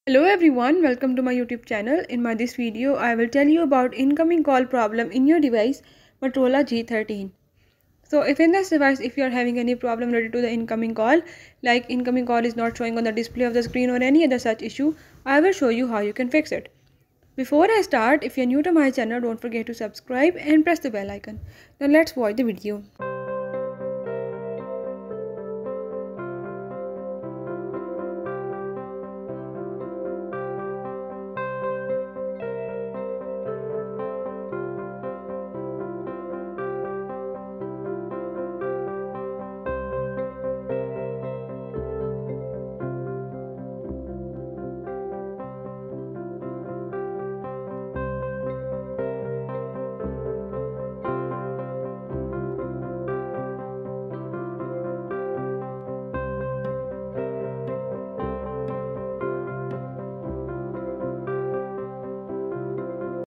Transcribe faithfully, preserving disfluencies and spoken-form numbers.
Hello everyone, welcome to my YouTube channel. In my this video, I will tell you about incoming call problem in your device Motorola G thirteen. So if in this device, if you are having any problem related to the incoming call, like incoming call is not showing on the display of the screen or any other such issue, I will show you how you can fix it. Before I start, if you are new to my channel, don't forget to subscribe and press the bell icon. Now let's watch the video.